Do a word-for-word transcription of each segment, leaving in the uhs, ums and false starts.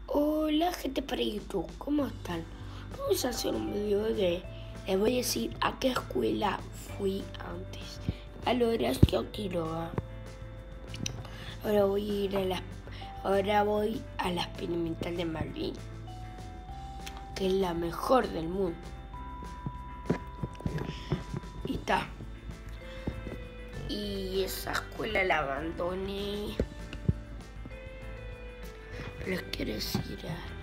Hola gente para YouTube, ¿cómo están? Vamos a hacer un video de... Les voy a decir a qué escuela fui antes. A la Horacio Quiroga. Ahora voy a ir a la... Ahora voy a la Experimental de Malvin, que es la mejor del mundo. Y está. Y esa escuela la abandoné. Les quiero decir algo.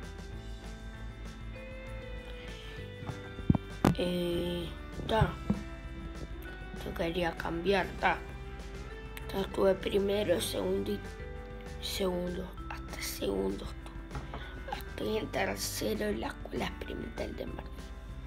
Eh, ta. Yo quería cambiar, ta. Ta, estuve primero, segundo y segundo, hasta segundo estuve. Estoy en tercero en la escuela experimental de Martín.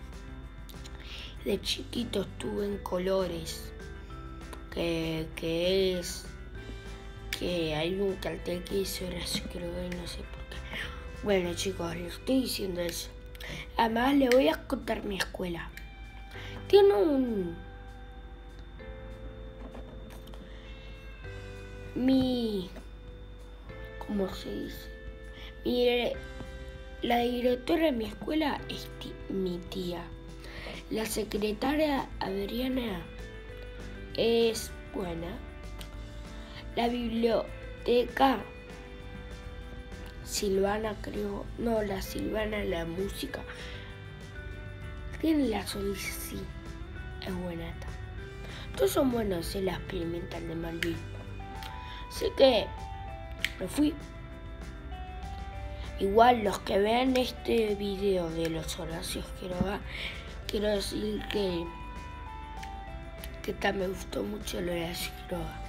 De chiquito estuve en colores, que, que es que hay un cartel que dice Horacio Quiroga y no sé por qué. Bueno chicos, les estoy diciendo eso. Además les voy a contar mi escuela. Tiene un... Mi... ¿Cómo se dice? Mi... La directora de mi escuela es mi tía. La secretaria Adriana es buena. La biblioteca Silvana, creo, no, la Silvana, la música. Tiene la Sol, sí, es buena. Todos son buenos en la Experimental de Malvin. Así que me fui. Igual los que vean este video de los Horacios Quiroga, quiero decir que que también me gustó mucho lo de Horacio Quiroga.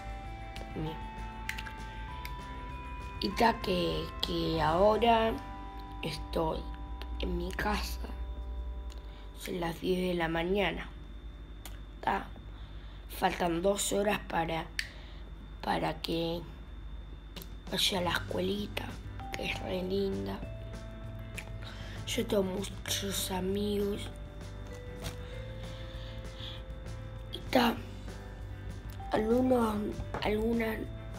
Y ta que, que ahora estoy en mi casa, son las diez de la mañana. Ta, faltan dos horas para, para que vaya a la escuelita, que es re linda. Yo tengo muchos amigos. Y ta, algunos, algunas...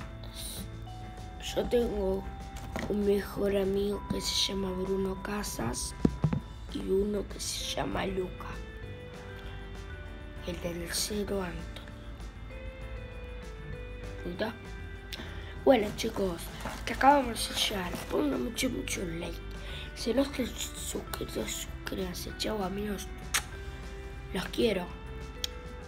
Yo tengo un mejor amigo que se llama Bruno Casas y uno que se llama Luca. El tercero, Antonio. ¿Está? Bueno chicos, que acabamos de llegar. Pongan mucho, mucho like. Si no están suscritos, suscríbanse. Chau amigos. Los quiero.